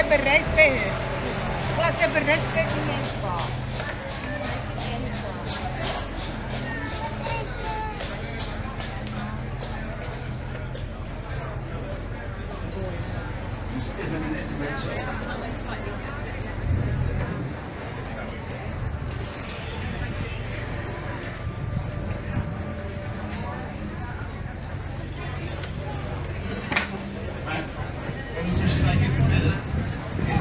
hebben reis bij hun. Klas hebben reis bij die mensen. Dus even een nette mensen. Maar ondertussen ga ik even verder. In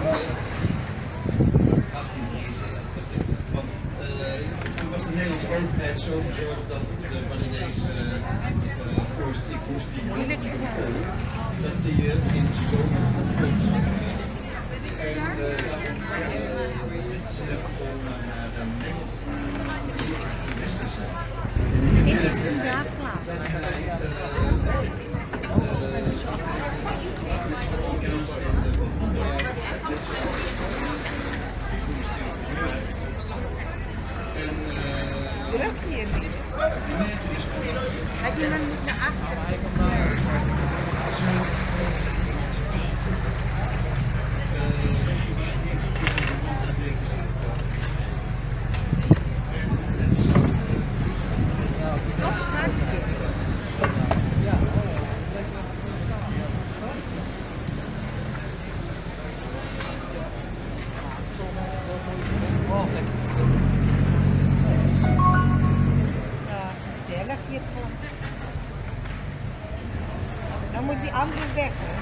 1873. Want toen was de Nederlandse overheid zo bezorgd dat de Balinese vorst ik moest die dat die in de zomer en ze hebben gewoon naar de westerse. Dit is een jaarklaar. Druk hier niet. Heb je dan niet naar achter? Dan moet die andere weg.